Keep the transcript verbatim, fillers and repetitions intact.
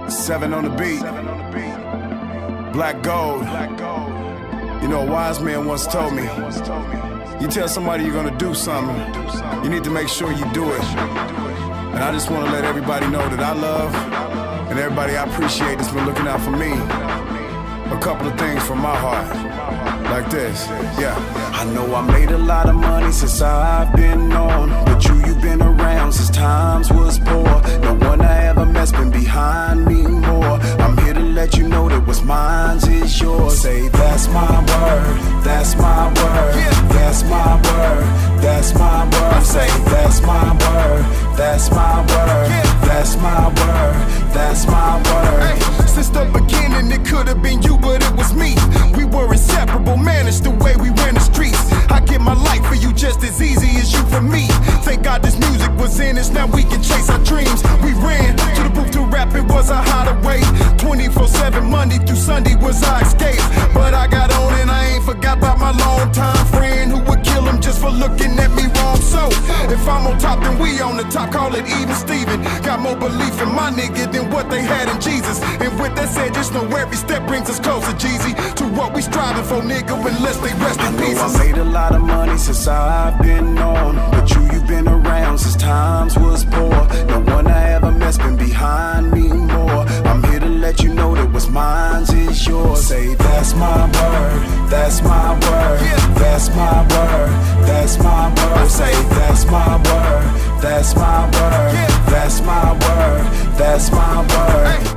Seven on the beat. Black gold. You know, a wise man once told me, you tell somebody you're gonna do something, you need to make sure you do it. And I just want to let everybody know that I love and everybody I appreciate that's been looking out for me. A couple of things from my heart, like this, yeah. I know I made a lot of money since I've been on, but you, you've been around since times was poor. No one I ever met's been behind me more. I'm here to let you know that what's mine is yours. Say that's my word, that's my word, that's my word, that's my word. Say that's my word, that's my word, that's my word, that's my word. Hey, since the beginning it could have been you, but it was me. We were inseparable, man, it's the way we ran the streets. I give my life for you just as easy as you for me. Thank God this music was in us, now we can chase our dreams. We ran to the booth to rap, it was a hideaway. twenty-four seven, Monday through Sunday was our escape. But I got on and I ain't forgot about my long-time friend who would kill him just for looking at me wrong. So, if I'm on top, then we on the top, call it even Steven. Got more belief in my nigga than what they had in Jesus. And with that said, just know every step brings us closer, Jeezy, to what we striving for, nigga, unless they rest in peace. I made a lot of money since I've been on, but you, you've been around since times was poor. No one I ever met's been behind me more. I'm here to let you know that what's mine is yours. Say that's my word, that's my word, that's my word, that's my word. Say that's my word, that's my word, that's my word, that's my word.